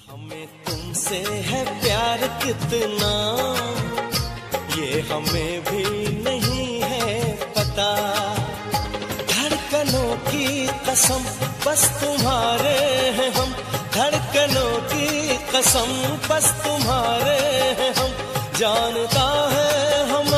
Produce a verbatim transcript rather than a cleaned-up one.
हमें तुमसे है प्यार कितना, ये हमें भी नहीं है पता। धड़कनों की कसम बस तुम्हारे हैं हम, धड़कनों की कसम बस तुम्हारे हैं हम। जानता है हम